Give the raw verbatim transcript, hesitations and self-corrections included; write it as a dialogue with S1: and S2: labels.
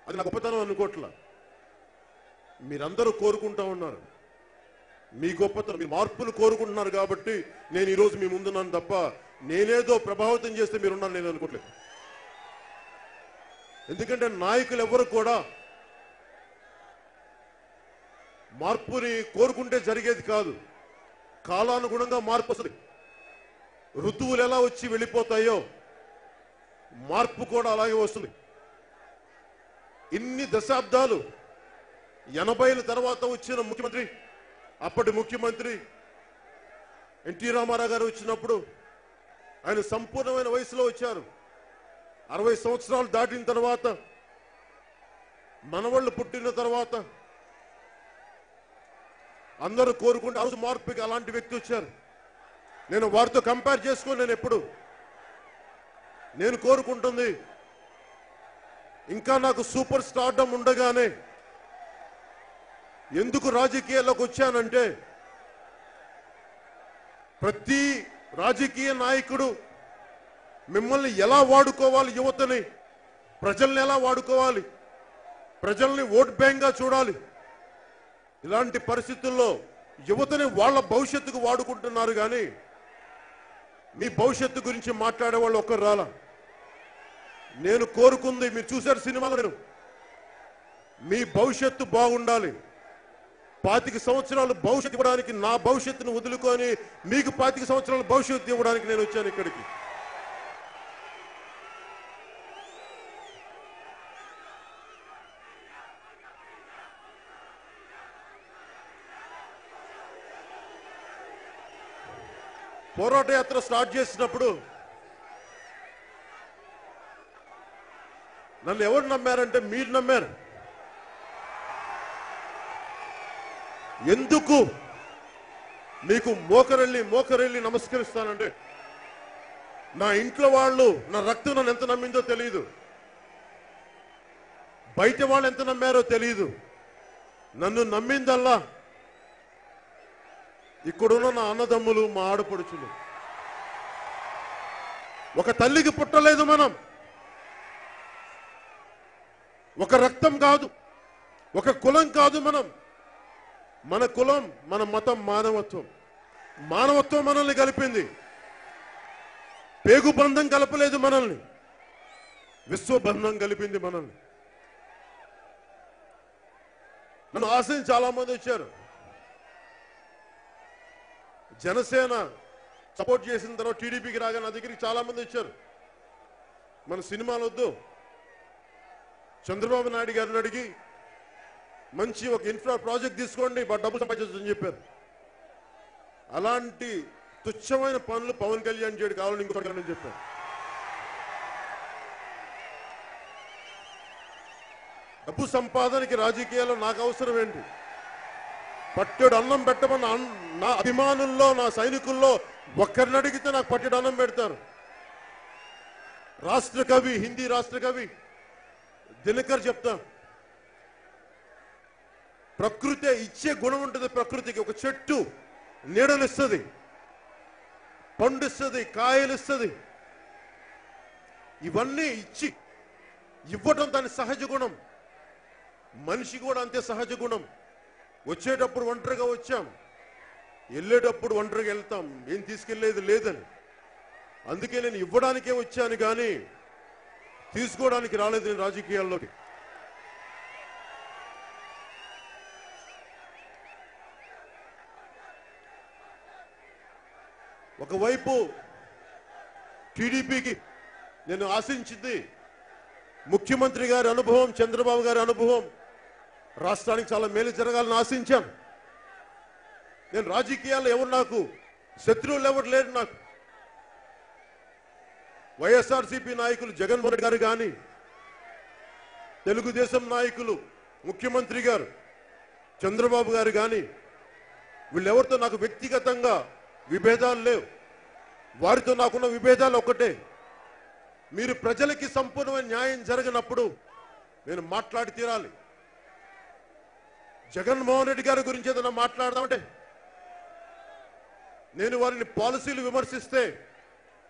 S1: అది నా గొప్పతనం అనుకోవట్లా. మీరందరూ కోరుకుంటా ఉన్నారు, మీ గొప్పతనం, మీ మార్పులు కోరుకుంటున్నారు కాబట్టి నేను ఈరోజు మీ ముందున్నాను తప్ప నేనేదో ప్రభావితం చేస్తే మీరున్నాను నేను అనుకోవట్లేదు. ఎందుకంటే నాయకులు ఎవరు కూడా మార్పుని కోరుకుంటే జరిగేది కాదు. కాలానుగుణంగా మార్పు వస్తుంది. ఋతువులు ఎలా వచ్చి వెళ్ళిపోతాయో మార్పు కూడా అలాగే వస్తుంది. ఇన్ని దశాబ్దాలు ఎనభైల తర్వాత వచ్చిన ముఖ్యమంత్రి, అప్పటి ముఖ్యమంత్రి ఎన్టీ రామారావు గారు వచ్చినప్పుడు ఆయన సంపూర్ణమైన వయసులో వచ్చారు. అరవై సంవత్సరాలు దాటిన తర్వాత మనవాళ్ళు పుట్టిన తర్వాత అందరూ కోరుకుంటే ఆ రోజు మార్పుకి అలాంటి వ్యక్తి వచ్చారు. నేను వారితో కంపేర్ చేసుకొని నేను ఎప్పుడు నేను కోరుకుంటుంది ఇంకా నాకు సూపర్ స్టార్డమ్ ఉండగానే ఎందుకు రాజకీయాల్లోకి వచ్చానంటే ప్రతి రాజకీయ నాయకుడు మిమ్మల్ని ఎలా వాడుకోవాలి, యువతని ప్రజల్ని ఎలా వాడుకోవాలి, ప్రజల్ని ఓట్ బ్యాంక్గా చూడాలి. ఇలాంటి పరిస్థితుల్లో యువతని వాళ్ళ భవిష్యత్తుకు వాడుకుంటున్నారు కానీ మీ భవిష్యత్తు గురించి మాట్లాడే వాళ్ళు ఒక్కరు రాలా. నేను కోరుకుంది మీరు చూశారు సినిమాలో, నేను మీ భవిష్యత్తు బాగుండాలి. పాతిక సంవత్సరాలు భవిష్యత్తు ఇవ్వడానికి నా భవిష్యత్తును వదులుకొని మీకు పాతిక సంవత్సరాల భవిష్యత్తు ఇవ్వడానికి నేను వచ్చాను ఇక్కడికి. పోరాట యాత్ర స్టార్ట్ చేసినప్పుడు నన్ను ఎవరు నమ్మారంటే మీరు నమ్మారు. ఎందుకు మీకు మోకరెళ్ళి మోకరెళ్ళి నమస్కరిస్తానంటే నా ఇంట్లో వాళ్ళు నా రక్తం నన్ను ఎంత నమ్మిందో తెలియదు, బయట వాళ్ళు ఎంత నమ్మారో తెలియదు. నన్ను నమ్మిందల్లా ఇక్కడున్న నా అన్నదమ్ములు, మా ఆడపడుచులు. ఒక తల్లికి పుట్టలేదు మనం, ఒక రక్తం కాదు, ఒక కులం కాదు మనం. మన కులం, మన మతం మానవత్వం. మానవత్వం మనల్ని కలిపింది. పేగు బంధం కలపలేదు మనల్ని, విశ్వబంధం కలిపింది మనల్ని. నన్ను ఆశించి చాలా మంది వచ్చారు. జనసేన సపోర్ట్ చేసిన తర్వాత టీడీపీకి రాగా నా దగ్గరికి చాలా మంది వచ్చారు. మన సినిమాలు వద్దు, చంద్రబాబు నాయుడు గారిని అడిగి మంచి ఒక ఇన్ఫ్రా ప్రాజెక్ట్ తీసుకోండి, డబ్బు సంపాదించని చెప్పారు. అలాంటి తుచ్చమైన పనులు పవన్ కళ్యాణ్ చేయడు కావాలని ఇంకొకటి చెప్పారు. డబ్బు సంపాదనకి రాజకీయాల్లో నాకు అవసరం ఏంటి? పట్టెడు అన్నం పెట్టమన్న నా అభిమానుల్లో, నా సైనికుల్లో ఒక్కరిని అడిగితే నాకు పట్టెడు అన్నం పెడతారు. రాష్ట్ర కవి, హిందీ రాష్ట్ర కవి దినకర్ చెప్తా, ప్రకృతి ఇచ్చే గుణం ఉంటుంది. ప్రకృతికి ఒక చెట్టు నీడనిస్తుంది, పండిస్తుంది, కాయలిస్తుంది. ఇవన్నీ ఇచ్చి ఇవ్వటం దాని సహజ గుణం. మనిషి కూడా అంతే సహజ గుణం. వచ్చేటప్పుడు ఒంటరిగా వచ్చాం, వెళ్ళేటప్పుడు ఒంటరిగా వెళ్తాం, ఏం తీసుకెళ్లేది లేదని. అందుకే నేను ఇవ్వడానికే వచ్చాను కానీ తీసుకోవడానికి రాలేదు నేను రాజకీయాల్లోకి. ఒకవైపు టీడీపీకి నేను ఆశించింది ముఖ్యమంత్రి గారి అనుభవం, చంద్రబాబు గారి అనుభవం, రాష్ట్రానికి చాలా మేలు జరగాలని ఆశించాను. నేను రాజకీయాల్లో ఎవరు నాకు శత్రువులు ఎవరు లేరు. నాకు వైఎస్ఆర్సీపీ నాయకులు జగన్మోహన్ రెడ్డి గారు కానీ, తెలుగుదేశం నాయకులు ముఖ్యమంత్రి గారు చంద్రబాబు గారు కానీ, వీళ్ళెవరితో నాకు వ్యక్తిగతంగా విభేదాలు లేవు. వారితో నాకున్న విభేదాలు ఒకటే, మీరు ప్రజలకి సంపూర్ణమైన న్యాయం జరగనప్పుడు నేను మాట్లాడి తీరాలి. జగన్మోహన్ రెడ్డి గారి గురించి ఏదైనా మాట్లాడదామంటే నేను వారిని పాలసీలు విమర్శిస్తే